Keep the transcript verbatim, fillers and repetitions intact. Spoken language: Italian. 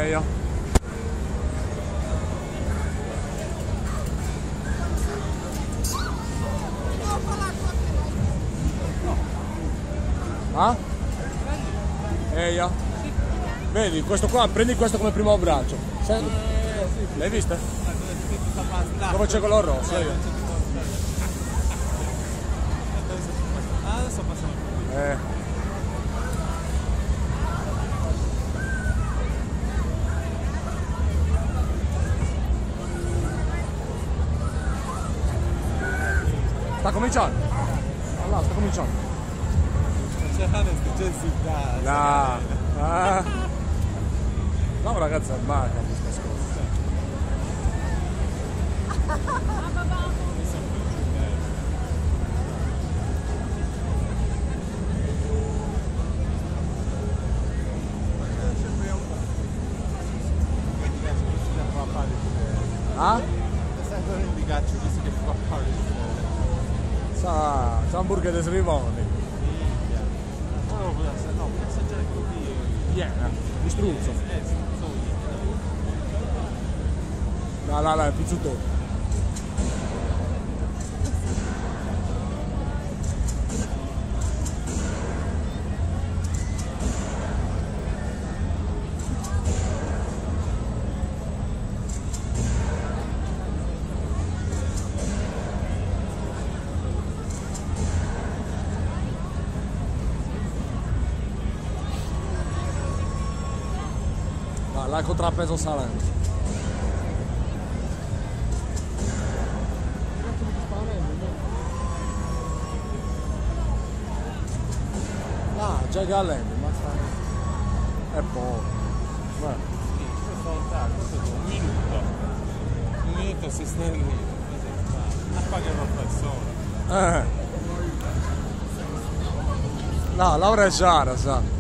Eia. Ah? Eia. Vedi, questo qua, prendi questo come primo abbraccio. L'hai vista? Dove c'è quello rosso? Io. Adesso passiamo. Eh. Sta cominciando. Allora, sta cominciando. C'è necessità. No. Ah. No, una ragazza armata questa scorsa. Ah? Sai cosa indicaccio questo che fa fare? Sa, sa hamburger di Srivoni. No, no, può assaggiare così. Piena, di struzzo. Eh, struzzo. No, no, no, è pizzutone. No, là il contrappeso salendo. Ah, già Gallendo, ma sta... è poco. Guarda. Questo è un minuto. Un minuto si sta lì. A pagare una persona. Eh. No, Laura è Giara, sa.